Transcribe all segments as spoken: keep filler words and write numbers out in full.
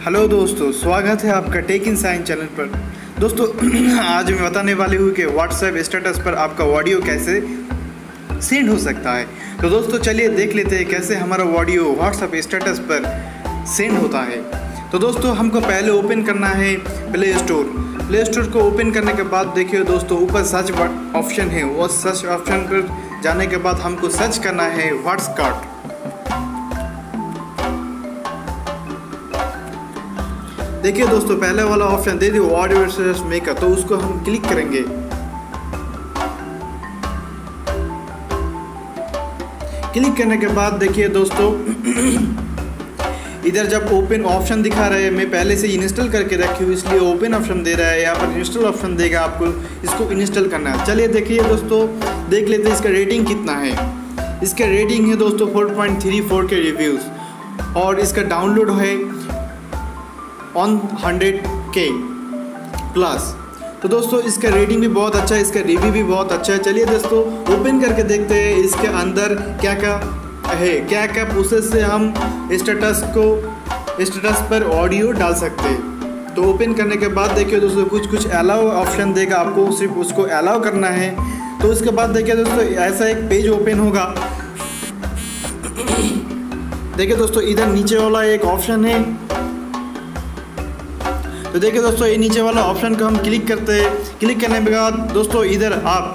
Hello दोस्तों, स्वागत है आपका टेक इन साइंस चैनल पर। दोस्तों आज मैं बताने वाली हूँ कि व्हाट्सएप स्टेटस पर आपका ऑडियो कैसे सेंड हो सकता है। तो दोस्तों चलिए देख लेते हैं कैसे हमारा ऑडियो व्हाट्सएप स्टेटस पर सेंड होता है। तो दोस्तों हमको पहले ओपन करना है प्ले स्टोर। प्ले स्टोर को ओपन करने के बाद देखिए दोस्तों ऊपर सर्च ऑप्शन है, वो सर्च ऑप्शन पर जाने के बाद हमको सर्च करना है व्हाट्सकार्ट। देखिए दोस्तों पहले वाला ऑप्शन दे दिए ऑडियो स्टेटस मेकर, तो उसको हम क्लिक करेंगे। क्लिक करने के बाद देखिए दोस्तों इधर जब ओपन ऑप्शन दिखा रहा है, मैं पहले से इंस्टॉल करके रखी हूँ इसलिए ओपन ऑप्शन दे रहा है। यहाँ पर इंस्टॉल ऑप्शन देगा, आपको इसको इंस्टॉल करना है। चलिए देखिए दोस्तों देख लेते हैं इसका रेटिंग कितना है। इसका रेटिंग है दोस्तों फोर पॉइंट थ्री फोर के रिव्यूज़ और इसका डाउनलोड है ऑन हंड्रेड के प्लस। तो दोस्तों इसका रेटिंग भी बहुत अच्छा है, इसका रिव्यू भी बहुत अच्छा है। चलिए दोस्तों ओपन करके देखते हैं इसके अंदर क्या क्या है, क्या क्या प्रोसेस से हम स्टेटस को स्टेटस पर ऑडियो डाल सकते हैं। तो ओपन करने के बाद देखिए दोस्तों कुछ कुछ अलाउ ऑप्शन देगा, आपको सिर्फ उसको अलाउ करना है। तो उसके बाद देखिए दोस्तों ऐसा एक पेज ओपन होगा। देखिए दोस्तों इधर नीचे वाला एक ऑप्शन है, तो देखिए दोस्तों ये नीचे वाला ऑप्शन को हम क्लिक करते हैं। क्लिक करने के बाद दोस्तों इधर आप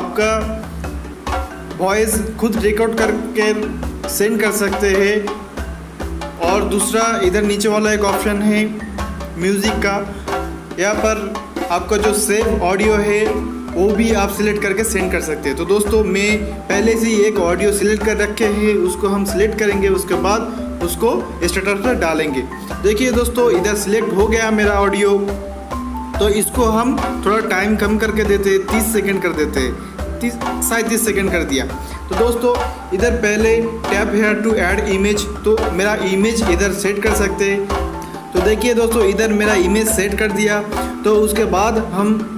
आपका वॉइस खुद रिकॉर्ड करके सेंड कर सकते हैं। और दूसरा इधर नीचे वाला एक ऑप्शन है म्यूज़िक का, यहाँ पर आपका जो सेव ऑडियो है वो भी आप सिलेक्ट करके सेंड कर सकते हैं। तो दोस्तों मैं पहले से ही एक ऑडियो सिलेक्ट कर रखे हैं, उसको हम सिलेक्ट करेंगे, उसके बाद उसको स्टेटस पर डालेंगे। देखिए दोस्तों इधर सिलेक्ट हो गया मेरा ऑडियो, तो इसको हम थोड़ा टाइम कम करके देते, तीस सेकंड कर देते, तीस शायद तीस सेकंड कर दिया। तो दोस्तों इधर पहले tap here to add image, तो मेरा इमेज इधर सेट कर सकते हैं। तो देखिए दोस्तों इधर मेरा इमेज सेट कर दिया। तो उसके बाद हम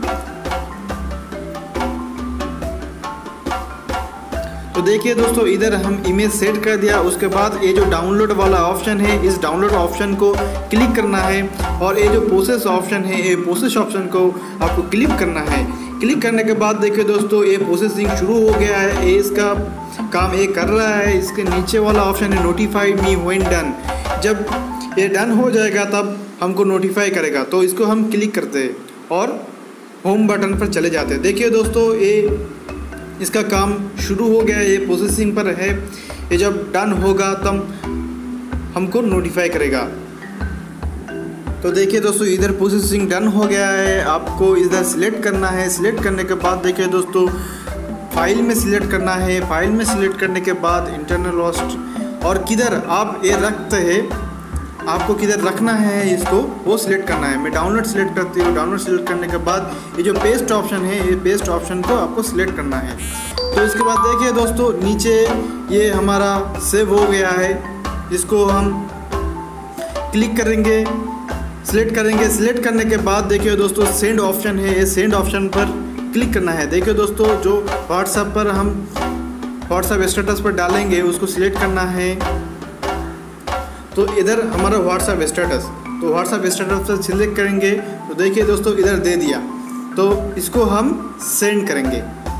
तो देखिए दोस्तों इधर हम इमेज सेट कर दिया। उसके बाद ये जो डाउनलोड वाला ऑप्शन है, इस डाउनलोड ऑप्शन को क्लिक करना है और ये जो प्रोसेस ऑप्शन है, ये प्रोसेस ऑप्शन को आपको क्लिक करना है। क्लिक करने के बाद देखिए दोस्तों ये प्रोसेसिंग शुरू हो गया है, ये इसका काम ये कर रहा है। इसके नीचे वाला ऑप्शन है नोटिफाई मी व्हेन डन, जब ये डन हो जाएगा तब हमको नोटिफाई करेगा। तो इसको हम क्लिक करते हैं और होम बटन पर चले जाते हैं। देखिए दोस्तों ये इसका काम शुरू हो गया है, ये प्रोसेसिंग पर है। ये जब डन होगा तब हमको नोटिफाई करेगा। तो देखिए दोस्तों इधर प्रोसेसिंग डन हो गया है, आपको इधर सिलेक्ट करना है। सिलेक्ट करने के बाद देखिए दोस्तों फाइल में सिलेक्ट करना है। फाइल में सिलेक्ट करने के बाद इंटरनल होस्ट और किधर आप ये रखते हैं, आपको किधर रखना है इसको वो सिलेक्ट करना है। मैं डाउनलोड सिलेक्ट करती हूँ। डाउनलोड सिलेक्ट करने के बाद ये जो पेस्ट ऑप्शन है, ये पेस्ट ऑप्शन को आपको सिलेक्ट करना है। तो इसके बाद देखिए दोस्तों नीचे ये हमारा सेव हो गया है, इसको हम क्लिक करेंगे, सिलेक्ट करेंगे। सिलेक्ट करने के बाद देखिए दोस्तों सेंड ऑप्शन है, ये सेंड ऑप्शन पर क्लिक करना है। देखिए दोस्तों जो व्हाट्सएप पर हम व्हाट्सएप स्टेटस पर डालेंगे उसको सिलेक्ट करना है। तो इधर हमारा व्हाट्सएप स्टेटस, तो व्हाट्सएप स्टेटस पर सिलेक्ट करेंगे। तो देखिए दोस्तों इधर दे दिया, तो इसको हम सेंड करेंगे।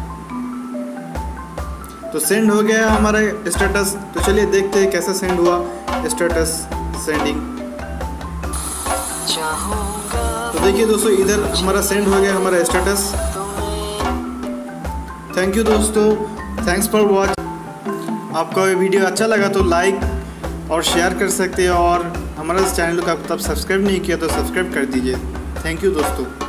तो सेंड हो गया हमारा स्टेटस। तो चलिए देखते हैं कैसे सेंड हुआ स्टेटस सेंडिंग। तो देखिए दोस्तों इधर हमारा सेंड हो गया हमारा स्टेटस। थैंक यू दोस्तों, थैंक्स फॉर वॉच। आपको ये वीडियो अच्छा लगा तो लाइक और शेयर कर सकते हैं, और हमारा इस चैनल को आप तब सब्सक्राइब नहीं किया तो सब्सक्राइब कर दीजिए। थैंक यू दोस्तों।